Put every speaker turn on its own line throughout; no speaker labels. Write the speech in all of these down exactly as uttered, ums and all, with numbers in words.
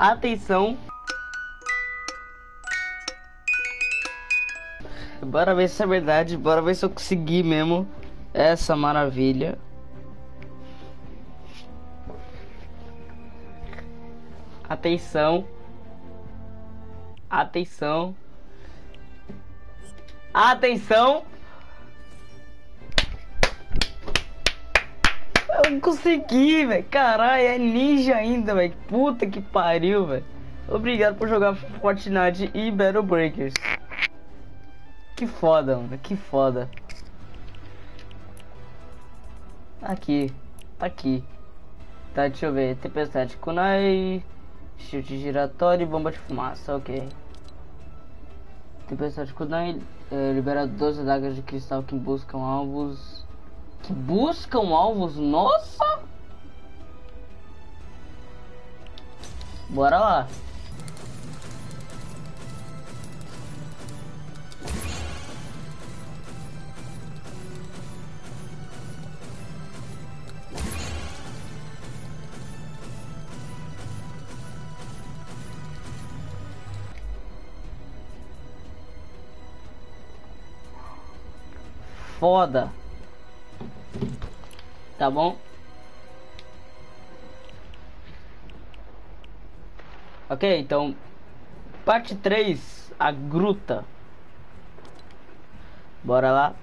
Atenção. Bora ver se é verdade. Bora ver se eu consegui mesmo essa maravilha. Atenção. Atenção. Atenção. Eu consegui, velho. Caralho, é ninja ainda, velho. Puta que pariu, velho. Obrigado por jogar Fortnite e Battle Breakers. Que foda, mano. Que foda. Aqui. Tá aqui. Tá, deixa eu ver. Tempestade Kunai. Chute giratório e bomba de fumaça. Ok. Tempestade Kunai é, libera doze adagas de cristal que buscam alvos. Que buscam alvos? Nossa! Bora lá. Foda. Tá bom? Ok, então parte três, a gruta. Bora lá.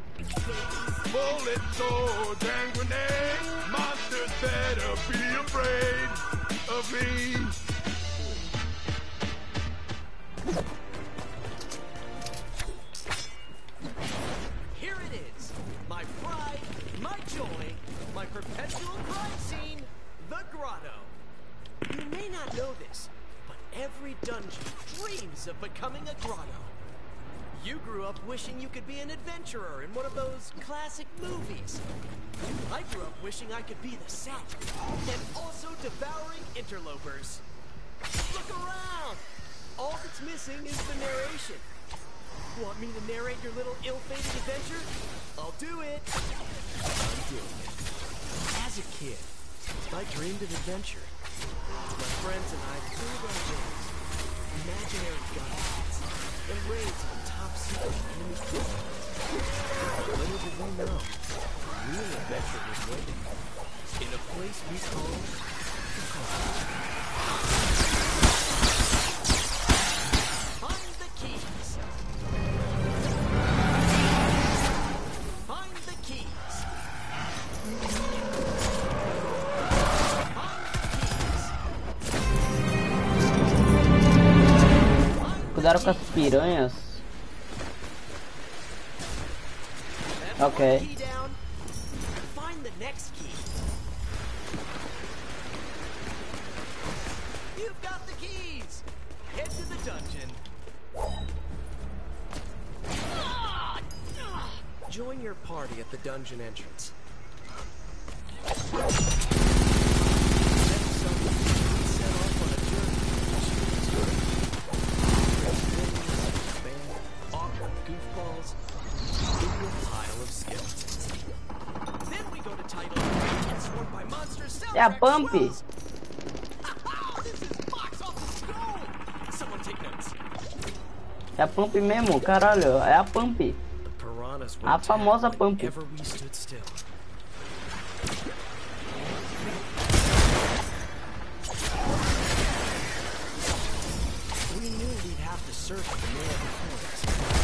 My perpetual crime scene, the Grotto. You may not know this, but every dungeon dreams of becoming a grotto. You grew up wishing you could be an adventurer in one of those classic movies. I grew up wishing I could be the set, and also devouring interlopers. Look around! All that's missing is the narration. Want me to narrate your little ill-fated adventure? I'll do it. I'm doing it. As a kid, I dreamed of adventure. My friends and I filled our days, imaginary gunfights, and raids on top-secret enemy compounds. Little did we know, real adventure was waiting in a place we call the Grotto. Find the keys. Find the keys.
Cuidado com as piranhas. Ok.
Find the next key. You've got the keys. Head to the dungeon. Join your party at the dungeon entrance. Goofballs, into a pile of skeletons. Then we go to title and swarmed by monsters.
É a Pump.
This is box office gold. Someone take notes.
É a Pump mesmo, caralho. É a Pump.
The piranhas were
A famosa Pump.
whenever we stood still. We knew we'd have to search for more of the coins.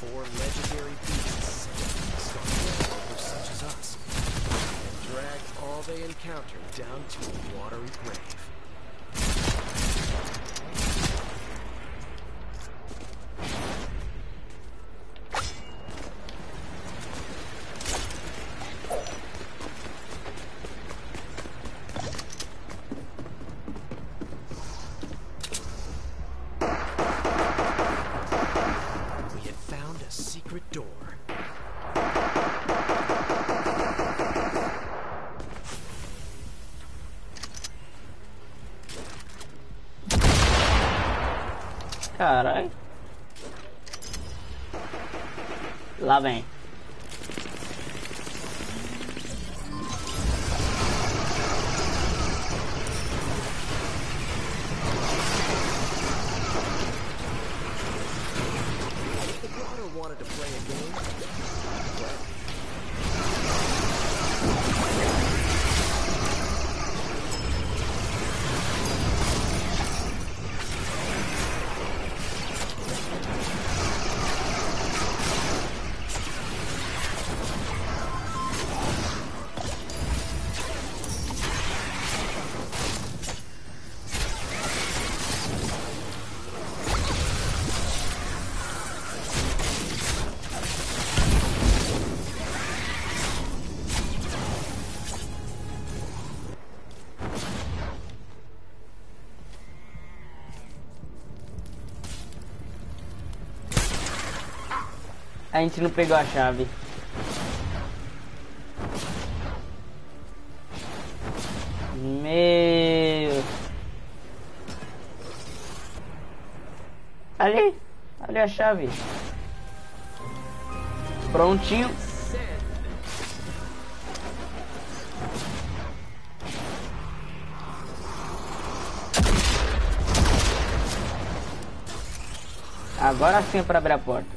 four legendary beasts sent for such as us, and dragged all they encountered down to a watery grave.
Caralho. Lá vem.
The Grotto wanted to play a game.
A gente não pegou a chave. Meu. Ali. Ali a chave. Prontinho. Agora sim é para abrir a porta.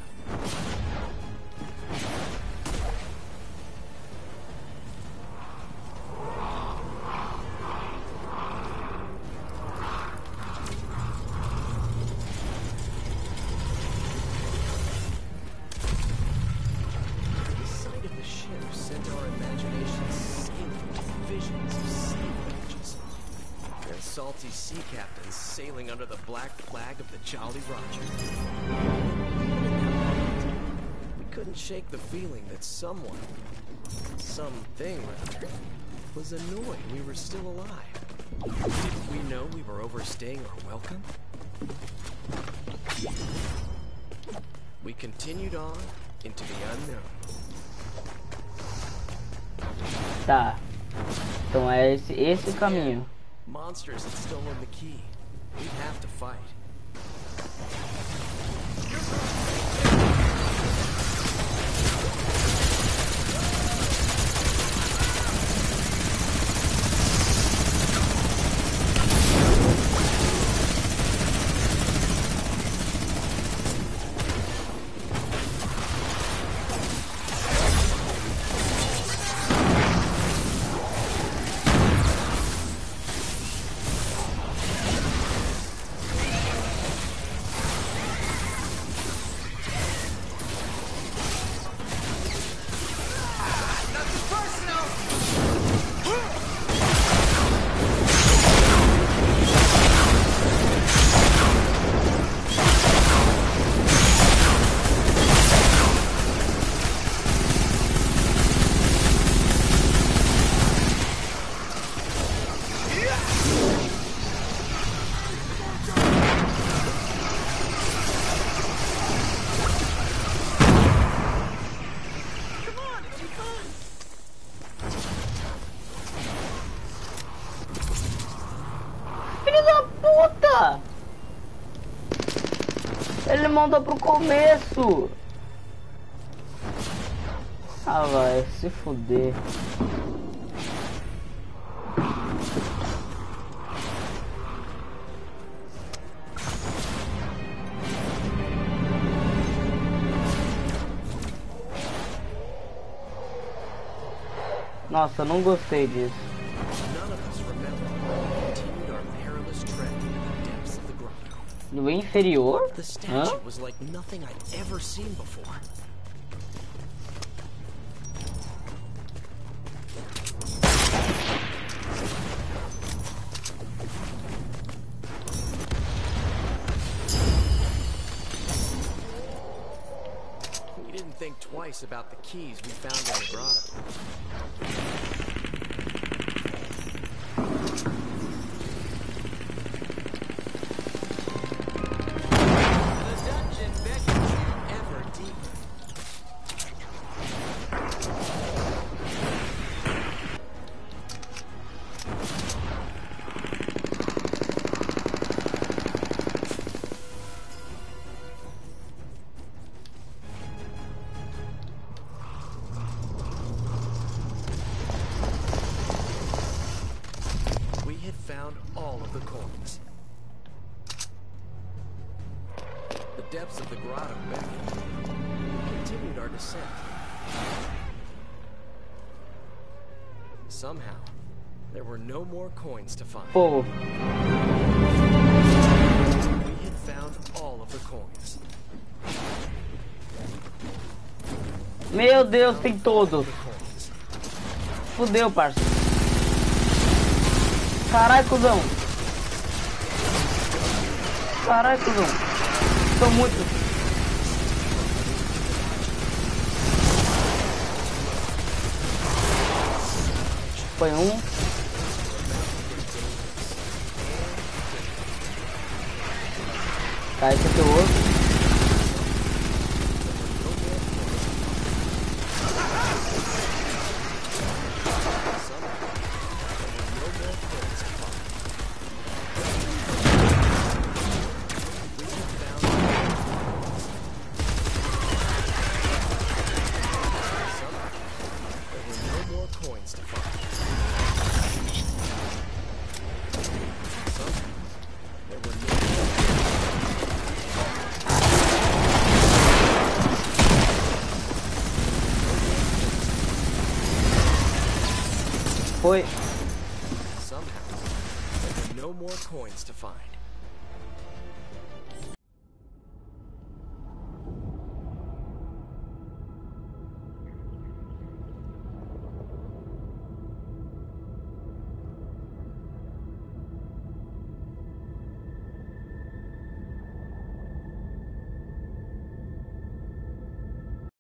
Salty sea captains sailing under the black flag of the Jolly Roger. We couldn't shake the feeling that someone, something rather, was annoyed we were still alive. Didn't we know we were overstaying our welcome? We continued on into the unknown. Tá. Então é esse, esse caminho.
Monsters had stolen the key. We'd have to fight.
Ele mandou pro começo. Ah, vai se fuder. Nossa, eu não gostei disso. No inferior?
The statue
Hã?
was like nothing I'd ever seen before. We didn't think twice about the keys we found in the grotto. The dungeon beckons you ever deeper. We had found all of the coins. The depths of the grotto beckoned. We continued our descent. Somehow, there were no more coins to find.
Pô,
We had found all of the coins.
meu Deus, tem todos.
The coins.
Fudeu, parça. Caralho, cuzão. Caralho, cuzão. Tô muito. Foi um. Tá, esse aqui é o outro. Foi.
Somehow, there were no more coins to find.